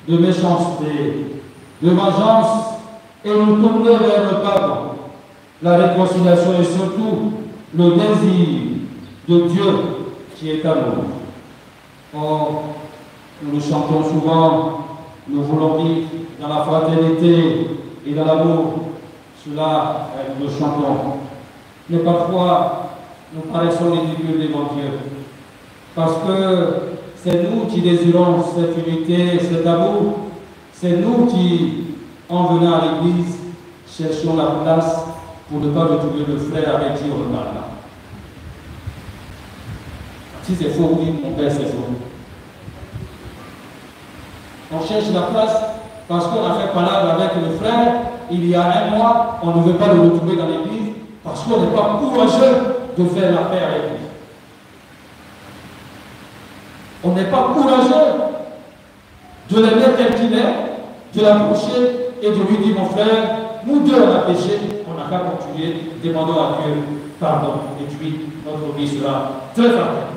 de méchanceté, de vengeance, et nous tourner vers le pardon, la réconciliation et surtout le désir de Dieu qui est amour. Or, nous le chantons souvent, nous voulons vivre dans la fraternité et dans l'amour. Cela, nous le chantons. Mais parfois, nous paraissons ridicules devant Dieu. Parce que c'est nous qui désirons cette unité, cet amour. C'est nous qui, en venant à l'église, cherchons la place pour ne pas retrouver le frère avec qui on parle là. Si c'est faux, oui, mon père, c'est faux. On cherche la place parce qu'on a fait palabre avec le frère il y a un mois, on ne veut pas le retrouver dans l'église parce qu'on n'est pas courageux de faire la paix avec lui. On n'est pas courageux de l'aimer tel qu'il est, de l'approcher et de lui dire, mon frère, nous deux on a péché, on n'a qu'à continuer, demandons à Dieu pardon, et puis notre vie sera très frappée.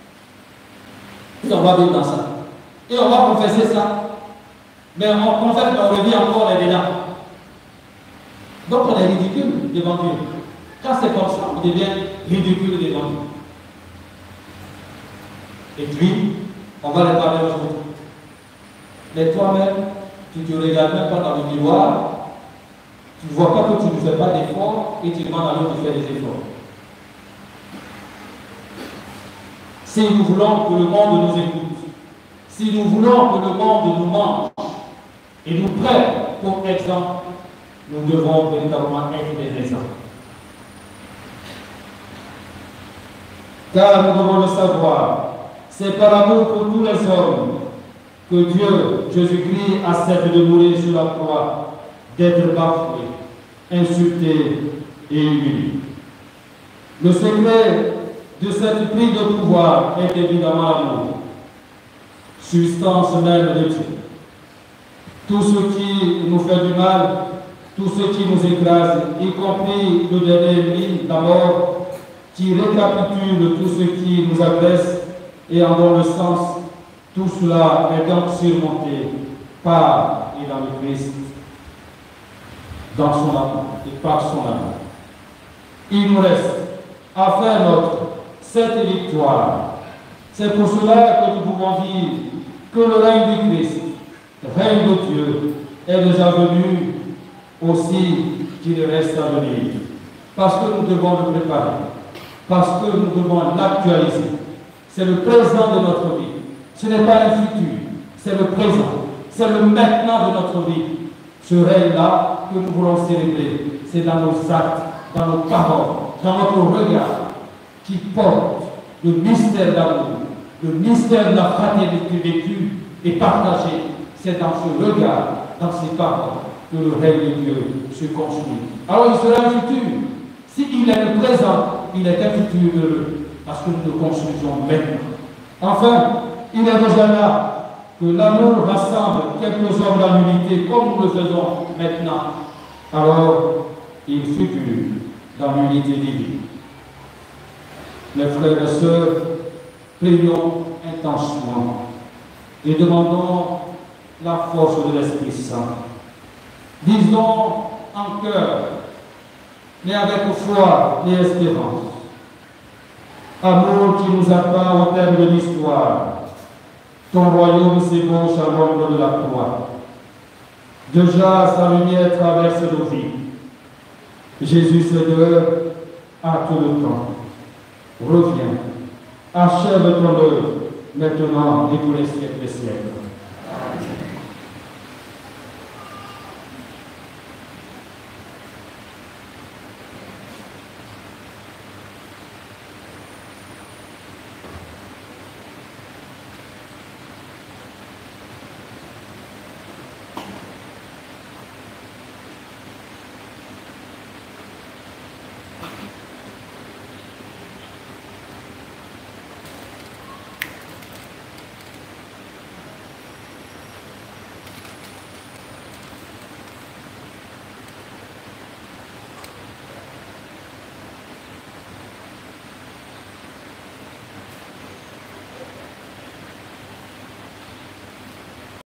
Et on va vivre dans ça. Et on va confesser ça. Mais on confesse, mais on revient encore les dégâts. Donc on est ridicule devant Dieu. Quand c'est comme ça, on devient ridicule devant Dieu. Et puis, on va les parler aux autres. Mais toi-même, tu ne te regardes même pas dans le miroir, tu ne vois pas que tu ne fais pas d'efforts et tu demandes à l'autre de faire des efforts. Si nous voulons que le monde nous écoute, si nous voulons que le monde nous mange et nous prenne pour exemple, nous devons véritablement être des exemples. Car nous devons le savoir, c'est par amour pour tous les hommes que Dieu, Jésus-Christ, accepte de mourir sur la croix, d'être bafoué, insulté et humilié. Le secret de cette prise de pouvoir est évidemment l'amour, substance même de Dieu. Tout ce qui nous fait du mal, tout ce qui nous écrase, y compris le dernier ennemi, la mort, qui récapitule tout ce qui nous agresse et en donne le sens, tout cela est donc surmonté par et dans le Christ, dans son amour et par son amour. Il nous reste à faire notre cette victoire. C'est pour cela que nous pouvons dire que le règne du Christ, le règne de Dieu, est déjà venu aussi qu'il reste à venir. Parce que nous devons le préparer. Parce que nous devons l'actualiser. C'est le présent de notre vie. Ce n'est pas un futur, c'est le présent. C'est le maintenant de notre vie. Ce règne-là que nous voulons célébrer, c'est dans nos actes, dans nos paroles, dans notre regard, qui porte le mystère d'amour, le mystère de la fraternité vécue et partagée. C'est dans ce regard, dans ces paroles, que le règne de Dieu se construit. Alors il sera un futur. S'il est le présent, il est un futur heureux, parce que nous le construisons maintenant. Enfin, il est déjà là que l'amour rassemble quelques hommes dans l'unité, comme nous le faisons maintenant. Alors, il figure dans l'unité divine. Mes frères et sœurs, prions intensément et demandons la force de l'Esprit Saint. Disons en cœur, mais avec foi et espérance. Amour qui nous attend au terme de l'histoire. Ton royaume s'ébauche à l'ombre de la croix. Déjà, sa lumière traverse nos vies. Jésus Seigneur, à tout le temps. Reviens, achève ton œuvre, maintenant et pour les siècles des siècles.